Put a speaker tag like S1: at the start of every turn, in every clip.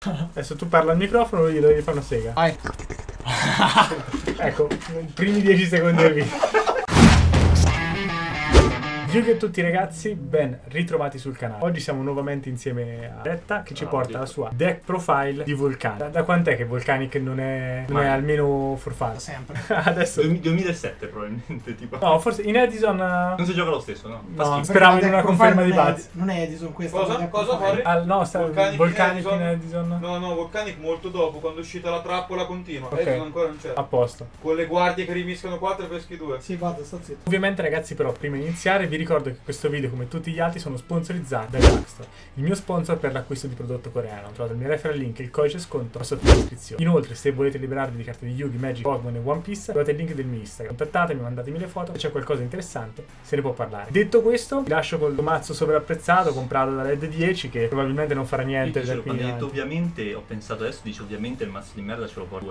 S1: Adesso tu parla al microfono, io devi fare una sega.
S2: Vai.
S1: Ecco, i primi 10 secondi del video. Yu a tutti ragazzi, ben ritrovati sul canale. Oggi siamo nuovamente insieme a Retta che ci porta la sua deck profile di Volcanic. Da quant'è che Volcanic non è almeno forfato?
S2: Sempre.
S1: Adesso
S3: 2007 probabilmente, tipo.
S1: no, forse in Edison
S3: Non si gioca lo stesso, no?
S1: no, speravo in una conferma di base.
S2: Non è Edison questa.
S4: Cosa fare?
S1: No, sta Volcanic in
S4: Edison?
S1: Edison.
S4: No, Volcanic molto dopo, quando è uscita la trappola continua.
S1: Ok.
S4: Edison ancora non c'è.
S1: A posto.
S4: Con le guardie che rimischiano 4 e peschi 2.
S2: Sì, vado, sto zitto.
S1: Ovviamente ragazzi, però prima di iniziare vi ricordo che questo video come tutti gli altri sono sponsorizzati da Jackstore, il mio sponsor per l'acquisto di prodotto coreano. Trovate il mio referral link e il codice sconto sotto la descrizione. Inoltre se volete liberarvi di carte di Yu-Gi, Magic, Pokémon e One Piece trovate il link del mio Instagram. Contattatemi, mandatemi le foto, se c'è qualcosa di interessante se ne può parlare. Detto questo vi lascio col mazzo sovrapprezzato comprato da Red 10 che probabilmente non farà niente da qui
S3: Quando hai detto
S1: avanti.
S3: ovviamente, ho pensato adesso, dici ovviamente il mazzo di merda ce lo porto.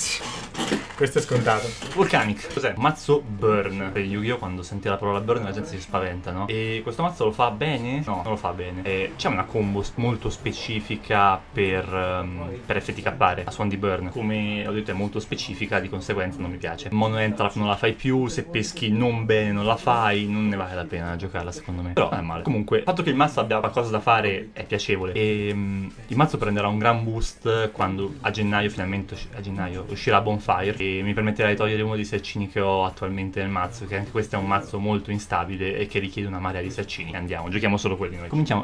S1: Questo è scontato.
S3: Volcanic, cos'è? Un mazzo burn. Per Yu-Gi-Oh! Quando senti la parola burn la gente si spaventa, no? E questo mazzo lo fa bene? No, non lo fa bene. C'è una combo molto specifica per effetti cappare a suon di burn. Come ho detto è molto specifica, di conseguenza non mi piace. Mono Entrap non la fai più, se peschi non bene non la fai, non ne vale la pena giocarla secondo me. Però non è male. Comunque, il fatto che il mazzo abbia qualcosa da fare è piacevole. E il mazzo prenderà un gran boost quando a gennaio finalmente uscirà Bonfire e mi permetterà di togliere uno dei saccini che ho attualmente nel mazzo, che anche questo è un mazzo molto instabile e che richiede una marea di saccini. Andiamo, giochiamo solo quelli noi. Cominciamo.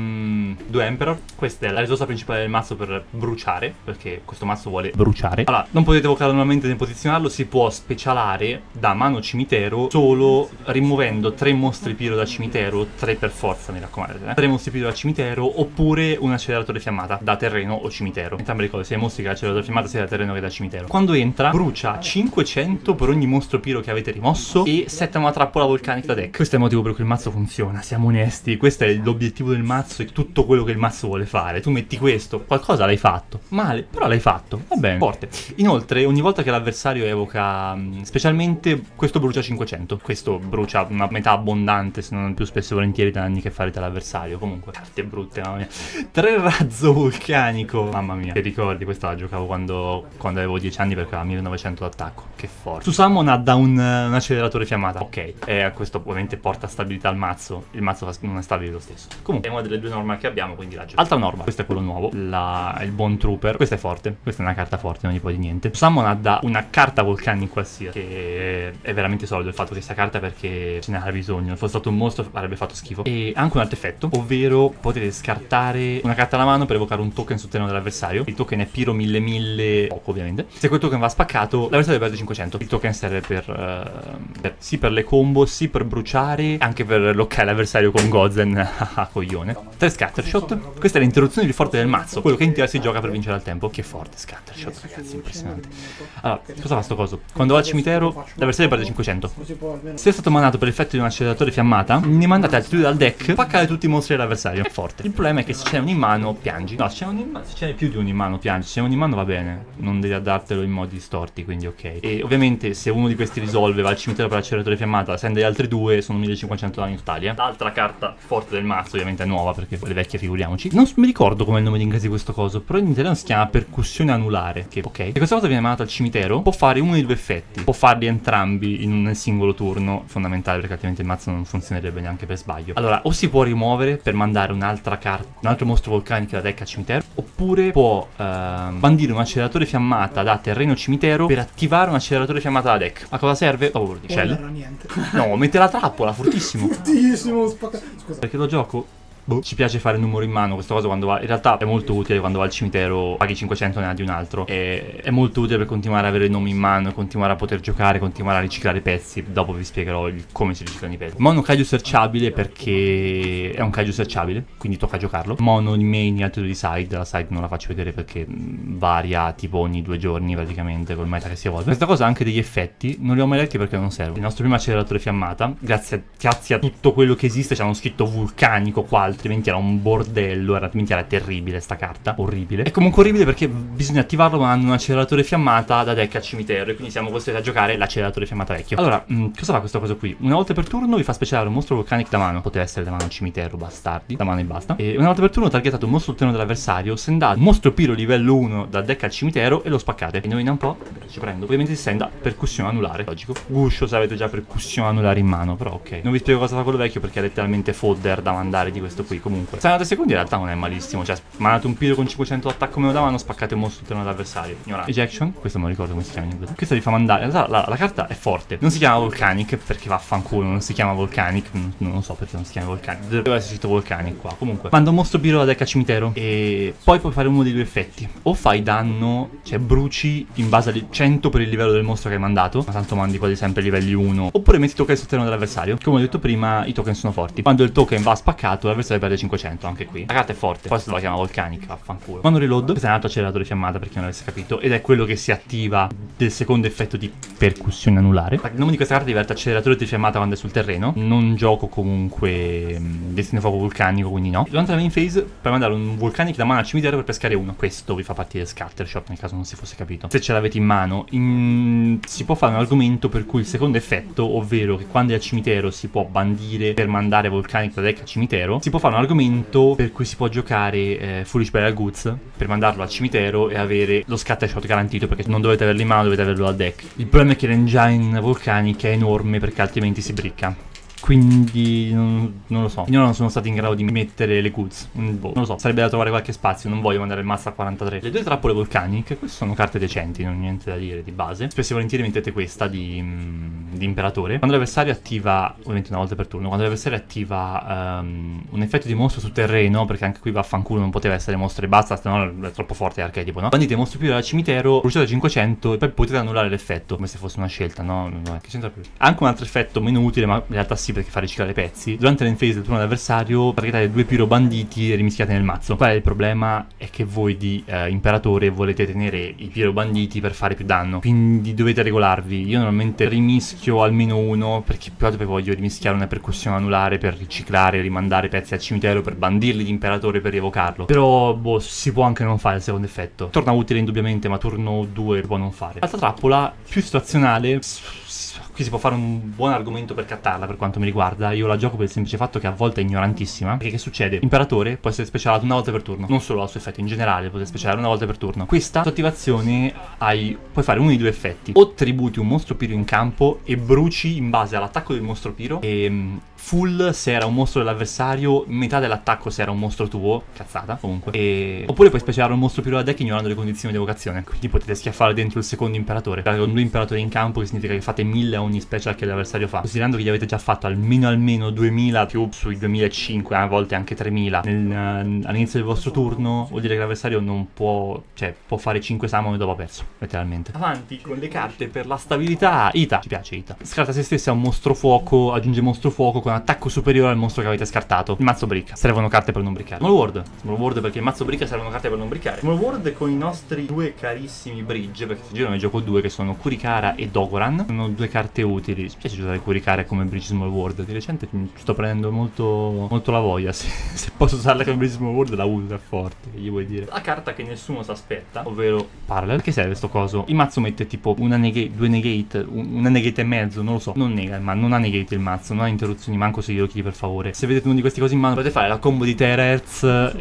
S3: 2 Emperor. Questa è la risorsa principale del mazzo per bruciare, perché questo mazzo vuole bruciare. Allora, non potete evocarlo normalmente né posizionarlo, si può specialare da mano cimitero solo rimuovendo 3 mostri piro da cimitero, 3 per forza mi raccomando, 3 mostri piro da cimitero, oppure un acceleratore fiammata da terreno o cimitero. Entrambe le cose, sia i mostri che l'acceleratore fiammata sia da terreno che da cimitero. Quando entra, brucia 500 per ogni mostro piro che avete rimosso e setta una trappola volcanica da deck. Questo è il motivo per cui il mazzo funziona, siamo onesti. Questo è l'obiettivo del mazzo e tutto quello che il mazzo vuole fare. Tu metti questo, qualcosa l'hai fatto. Male, però l'hai fatto. Va bene, forte. Inoltre, ogni volta che l'avversario evoca specialmente, questo brucia 500. Questo brucia una metà abbondante, se non più spesso e volentieri, danni che farete all'avversario. Comunque, carte brutte, mamma mia. 3 razzo vulcanico. Mamma mia, che ricordi, questa la giocavo quando avevo 10 anni perché aveva 1900 d'attacco. Che forte. Su Summon ha da un acceleratore fiammata. Ok, e questo ovviamente porta stabilità al mazzo. Il mazzo non è stabile lo stesso. Comunque è una delle 2 normal che abbiamo, quindi la gioco. Altra norma, questo è quello nuovo, il Bone Trooper. Questa è forte, questa è una carta forte, non gli puoi di niente. Summon ha da una carta Volcanic qualsiasi, che è veramente solido il fatto che questa carta, perché ce n'era bisogno. Se fosse stato un mostro avrebbe fatto schifo. E ha anche un altro effetto, ovvero potete scartare una carta alla mano per evocare un token sul terreno dell'avversario. Il token è Piro 1000 poco ovviamente. Se quel token va spaccato, l'avversario perde 500. Il token serve sì per le combo, sì per bruciare, anche per loccare l'avversario con Gozen a coglione. 3 Scattershot. Questa è l'interruzione più forte del mazzo, quello che in teoria si gioca per vincere al tempo. Che forte Scattershot, ragazzi, impressionante. Allora, cosa fa sto coso? Quando va al cimitero, l'avversario perde 500. Se è stato manato per l'effetto di un acceleratore fiammata, ne mandate altri 2 dal deck, paccate tutti i mostri dell'avversario. È forte. Il problema è che se c'è un in mano, piangi. No, se c'è più di un in mano, piangi. Se c'è un in mano va bene, non devi addartelo in modi storti, quindi ok. E ovviamente se uno di questi risolve, va al cimitero per l'acceleratore fiammata, sende gli altri 2, sono 1500 danni totali. L'altra carta forte del mazzo ovviamente è nuova, perché le vecchie figuriamoci. Non mi ricordo come è il nome in inglese di questo coso, però in italiano si chiama percussione anulare, che ok. Se questa cosa viene mandata al cimitero, può fare uno dei 2 effetti. Può farli entrambi in un singolo turno, fondamentale perché altrimenti il mazzo non funzionerebbe neanche per sbaglio. Allora, o si può rimuovere per mandare un'altra carta, un altro mostro volcanico da deck al cimitero, oppure può bandire un acceleratore fiammata da terreno cimitero per attivare un acceleratore fiammata da deck. A cosa serve? Oh, di Shell.
S2: Niente.
S3: No, mette la trappola, fortissimo.
S2: Fortissimo, spacca. Scusa.
S3: Perché lo gioco? Boh. Ci piace fare il numero in mano, questa cosa quando va. In realtà è molto utile quando va al cimitero, paghi 500 ne ha di un altro. È molto utile per continuare ad avere i nomi in mano, continuare a poter giocare, continuare a riciclare i pezzi. Dopo vi spiegherò come si riciclano i pezzi. Mono kaiju searchabile perché è un kaiju searchabile, quindi tocca giocarlo. Mono di main e altro di side. La side non la faccio vedere perché varia tipo ogni 2 giorni praticamente col meta che si evolve. Questa cosa ha anche degli effetti, non li ho mai letti perché non serve. Il nostro primo acceleratore fiammata, grazie a tutto quello che esiste, ci hanno scritto vulcanico, qual altrimenti era un bordello, altrimenti era terribile sta carta, orribile. È comunque orribile perché bisogna attivarlo mandando un acceleratore fiammata da deck al cimitero, e quindi siamo costretti a giocare l'acceleratore fiammata vecchio. Allora, cosa fa questa cosa qui? Una volta per turno vi fa specialare un mostro Volcanic da mano, poteva essere da mano al cimitero, bastardi, da mano e basta. E una volta per turno targetate un mostro sul terreno dell'avversario, sendate un mostro piro livello 1 dal deck al cimitero e lo spaccate. E indovina un po', ci prendo. Ovviamente si senda percussione anulare, logico. Guscio se avete già percussione anulare in mano, però ok. Non vi spiego cosa fa quello vecchio perché è letteralmente fodder da mandare di questo qui. Comunque, se andate secondi in realtà non è malissimo, cioè mandate un piro con 500 attacco meno da mano, spaccate un mostro sul terreno dell'avversario. Ignorante. Ejection, questo non ricordo come si chiama in inglese. Questa vi fa mandare, la carta è forte. Non si chiama Volcanic perché vaffanculo, non si chiama Volcanic, non lo so perché non si chiama Volcanic. Doveva essere scritto Volcanic qua. Comunque, manda un mostro piro da deck al cimitero e poi puoi fare uno dei due effetti. O fai danno, cioè bruci in base al 100 per il livello del mostro che hai mandato, ma tanto mandi quasi sempre livelli 1. Oppure metti token sul terreno dell'avversario. Come ho detto prima, i token sono forti. Quando il token va spaccato, l'avversario perde 500, anche qui. La carta è forte, poi se lo chiama Volcanic, vaffanculo. Quando reload, questo è un altro acceleratore fiammata per chi non avesse capito, ed è quello che si attiva del secondo effetto di percussione anulare. Il nome di questa carta diventa acceleratore di fiammata quando è sul terreno. Non gioco comunque destino fuoco vulcanico, quindi no. Durante la main phase puoi mandare un Volcanic da mano al cimitero per pescare uno. Questo vi fa partire Scattershot nel caso non si fosse capito. Se ce l'avete in mano, si può fare un argomento per cui il secondo effetto, ovvero che quando è al cimitero si può bandire per mandare Volcanic da deck al cimitero, si può fare un argomento per cui si può giocare Foolish Burial Goods per mandarlo al cimitero e avere lo Scattershot garantito, perché non dovete averlo in mano, dovete averlo al deck. Il problema è che l'engine Volcanic è enorme perché altrimenti si bricca. Quindi non lo so. Io non sono stato in grado di mettere le goods. Non lo so, sarebbe da trovare qualche spazio. Non voglio mandare il mazzo a 43. Le due trappole Volcanic, queste sono carte decenti, non ho niente da dire di base. Spesso e volentieri mettete questa di imperatore. Quando l'avversario attiva, ovviamente una volta per turno, quando l'avversario attiva un effetto di mostro sul terreno, perché anche qui vaffanculo non poteva essere mostro e basta, se no è troppo forte l'archetipo, no? Bandite mostro più dal cimitero, bruciate 500 e poi potete annullare l'effetto, come se fosse una scelta, no? Che c'entra più? Anche un altro effetto meno utile, ma in realtà sì, perché fa riciclare pezzi. Durante l'endphase del turno dell'avversario targetate 2 piro banditi e rimischiate nel mazzo. Qual è il problema? È che voi di imperatore volete tenere i piro banditi per fare più danno, quindi dovete regolarvi. Io normalmente rimischio almeno uno, perché più altro poi voglio rimischiare una percussione anulare per riciclare e rimandare pezzi al cimitero per bandirli di imperatore per rievocarlo. Però boh, si può anche non fare il secondo effetto. Torna utile indubbiamente, ma turno 2 può non fare. L'altra trappola più situazionale, qui si può fare un buon argomento per cattarla per quanto mi riguarda. Io la gioco per il semplice fatto che a volte è ignorantissima. Perché che succede? Imperatore può essere specialato una volta per turno. Non solo al suo effetto, in generale potete specialare una volta per turno. Questa sua attivazione puoi fare uno di due effetti. O tributi un mostro piro in campo e bruci in base all'attacco del mostro piro, e full se era un mostro dell'avversario, metà dell'attacco se era un mostro tuo, cazzata comunque. Oppure puoi specialare un mostro piro da deck ignorando le condizioni di evocazione, quindi potete schiaffare dentro il secondo imperatore con 2 imperatori in campo, che significa che fate 1000 a ogni special che l'avversario fa, considerando che gli avete già fatto almeno 2000 più sui 2005, a volte anche 3000 all'inizio del vostro turno. Vuol dire che l'avversario non può, cioè può fare 5 summon e dopo ha perso, letteralmente. Avanti con le carte per la stabilità. Ita, ci piace Ita. Scarta se stessa un mostro fuoco, aggiunge mostro fuoco con attacco superiore al mostro che avete scartato. Il mazzo bricca, servono carte per non briccare. Small World perché il mazzo bricca, servono carte per non briccare. Small World con i nostri due carissimi bridge, perché sto giro ne gioco 2 che sono Kurikara e Dogoran. Sono 2 carte utili. Mi piace giocare Kurikara come bridge Small World. Di recente mi sto prendendo molto la voglia. Se posso usarla come bridge Small World la uso, è forte, che gli vuoi dire. La carta che nessuno si aspetta, ovvero Parallel. Perché serve sto coso? Il mazzo mette tipo una negate, 2 negate, una negate e mezzo, non lo so. Non nega, ma non ha negate il mazzo, non ha interruzioni, manco se glielo chiedi per favore. Se vedete uno di questi cosi in mano potete fare la combo di Terrorz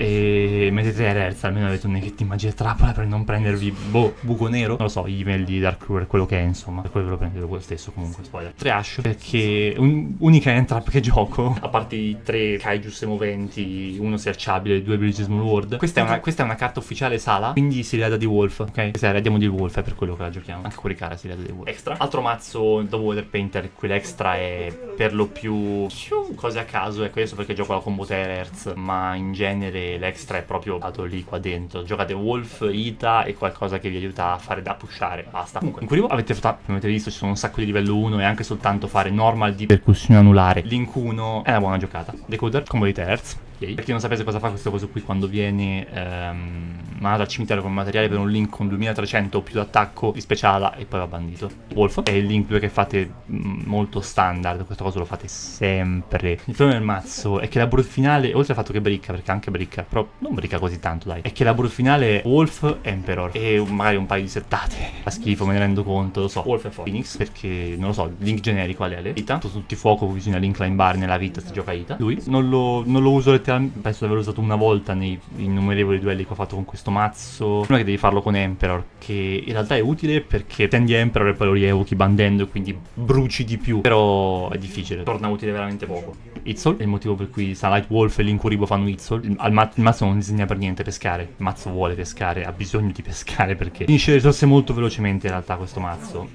S3: e mettete Terrorz, almeno avete un negate di magia e trappola per non prendervi buco nero. Non lo so, i livelli di Dark Ruler, quello che è, insomma. Per quello ve lo prendete quello stesso, comunque, spoiler. Trash, perché unica entrap che gioco, a parte i 3 kaijus moventi, uno searchabile, 2 Bridge Small World. Questa è una carta ufficiale Sala, quindi si reda di Wolf, ok? Questa è Radiamo di Wolf, è per quello che la giochiamo. Anche Kurikara si reda di Wolf. Extra. Altro mazzo dopo Weather Painter, quell'extra è per lo più cose a caso, ecco, adesso perché gioco la combo Terrorz, ma in genere l'extra è proprio dato lì qua dentro. Giocate Wolf, Ita e qualcosa che vi aiuta a fare da pushare, basta. Comunque, in Kuribo avete visto, ci sono un sacco di livello 1 e anche soltanto fare normal di percussione anulare. Link 1 è una buona giocata. Decoder, combo di Terrorz. Per chi non sapesse cosa fa questo coso qui quando viene mandato al cimitero con materiale per un link con 2300 o più d'attacco, di speciala e poi va bandito. Wolf è il link che fate molto standard, questa cosa lo fate sempre. Il problema del mazzo è che la build finale, oltre al fatto che bricca, perché anche bricca, però non bricca così tanto dai, è che la build finale è Wolf Emperor e magari un paio di settate. Fa schifo, me ne rendo conto, lo so. Wolf e Phoenix, perché non lo so, link generico qual è le vita, tutti fuoco, bisogna link line bar nella vita, si gioca Ita. Lui non lo uso letteralmente, penso di averlo usato una volta nei innumerevoli duelli che ho fatto con questo mazzo. Prima che devi farlo con Emperor, che in realtà è utile perché prendi Emperor e poi lo rievochi bandendo e quindi bruci di più, però è difficile, torna utile veramente poco. Itzol è il motivo per cui Sunlight Wolf e l'Incuribo fanno Itzol. Il mazzo non disegna per niente pescare, il mazzo vuole pescare, ha bisogno di pescare perché finisce le risorse molto velocemente in realtà questo mazzo.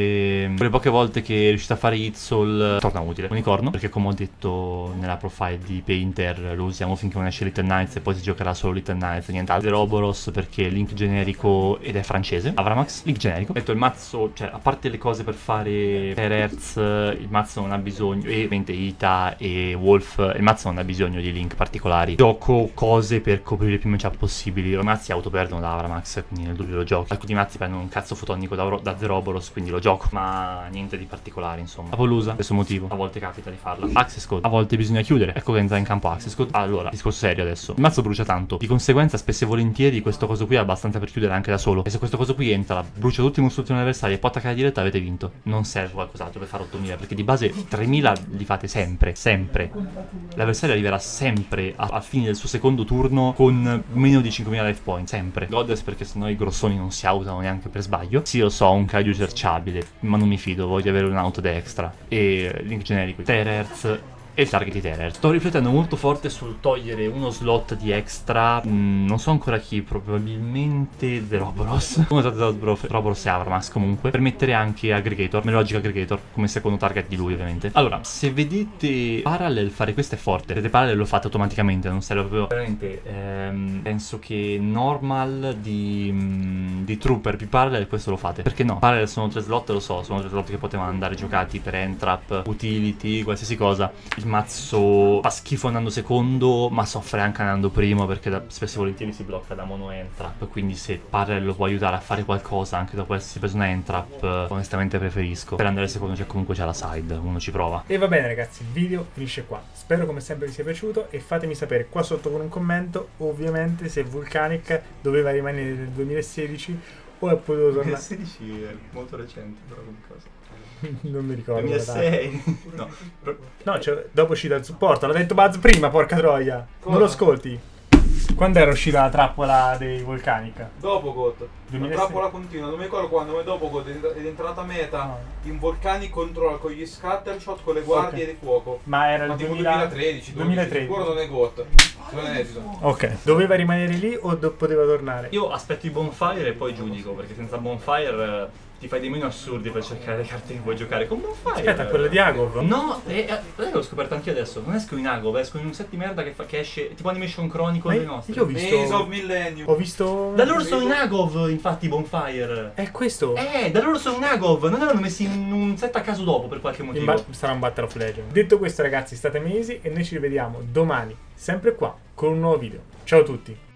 S3: E quelle poche volte che è riuscito a fare Itzol torna utile. Unicorno, perché come ho detto nella profile di Painter lo usiamo finché non esce Little Knights e poi si giocherà solo Little Knights e nient'altro. Zeroboros perché è link generico ed è francese. Avramax, link generico. Ho detto il mazzo, cioè a parte le cose per fare per Hertz, il mazzo non ha bisogno, e ovviamente Ita e Wolf, il mazzo non ha bisogno di link particolari. Gioco cose per coprire il più matchup possibili. I mazzi autoperdono da Avramax, quindi nel dubbio lo gioco. Alcuni mazzi prendono un cazzo fotonico da Zeroboros, quindi lo gioco, ma niente di particolare insomma. Apollusa, stesso motivo, a volte capita di farla. Access Code, a volte bisogna chiudere, ecco che entra in campo Access Code. Allora, discorso serio adesso, il mazzo brucia tanto, di conseguenza spesso e volentieri questo coso qui è abbastanza per chiudere anche da solo, e se questo coso qui entra, brucia tutti i costruzioni avversari e poi attacca la diretta, avete vinto. Non serve qualcos'altro per fare 8000, perché di base 3000 li fate sempre, sempre. L'avversario arriverà sempre a fine del suo secondo turno con meno di 5000 life point, sempre. Goddess perché sennò i grossoni non si autano neanche per sbaglio. Sì, lo so, un Kaiju cerciabile, ma non mi fido, voglio avere un'auto extra. E link generico, Terrorz e il target di Terror. Sto riflettendo molto forte sul togliere uno slot di extra, non so ancora chi, probabilmente Zeroboros. Come usate Zeroboros e Avramax comunque, per mettere anche Aggregator, Melogic Aggregator, come secondo target di lui ovviamente. Allora, se vedete Parallel fare questo è forte, se vedete Parallel lo fate automaticamente, non serve proprio. Veramente, penso che normal di Trooper più Parallel questo lo fate. Perché no? Parallel sono 3 slot, lo so, sono 3 slot che potevano andare giocati per Entrap, Utility, qualsiasi cosa. Il mazzo fa schifo andando secondo, ma soffre anche andando primo, perché spesso e volentieri si blocca da mono Entrap. Quindi se Parallel lo può aiutare a fare qualcosa anche dopo essersi preso una Entrap, onestamente preferisco. Per andare secondo comunque c'è la side, uno ci prova.
S1: E va bene ragazzi, il video finisce qua. Spero come sempre vi sia piaciuto e fatemi sapere qua sotto con un commento, ovviamente, se Vulcanic doveva rimanere nel 2016 o è potuto tornare.
S3: 2016 è molto recente però come cosa.
S1: Non mi ricordo.
S3: 2006.
S1: No, cioè, dopo è uscita il supporto. L'ha detto Buzz prima, porca troia.
S4: Cosa?
S1: Non lo ascolti? Quando era uscita la trappola dei Volcanic?
S4: Dopo God. La
S1: 2006.
S4: trappola continua, non mi ricordo quando, ma dopo God è entrata meta
S1: No.
S4: in Volcani control con gli scattershot, con le guardie di fuoco.
S1: Ma era il
S4: Ma tipo
S1: 2013.
S4: 2013, 2013. Sicuro non è God. Non è esito.
S1: Ok. Doveva rimanere lì o poteva tornare?
S3: Io aspetto i bonfire e poi giudico, perché senza bonfire ti fai dei meno assurdi per cercare le carte che vuoi giocare. Con bonfire.
S1: Aspetta, quella di Agov?
S3: No, l'ho scoperto anche adesso. Non escono in Agov, escono in un set di merda che esce tipo Animation Chronicle dei nostri.
S1: Io ho
S4: Maze of
S1: visto.
S4: Millennium.
S1: Ho visto.
S3: Da loro sono in Agov, infatti, bonfire.
S1: È questo?
S3: Da loro sono in Agov, non erano messi in un set a caso dopo per qualche motivo.
S1: Sarà un Battle of Legends. Detto questo ragazzi, state mesi e noi ci rivediamo domani, sempre qua, con un nuovo video. Ciao a tutti.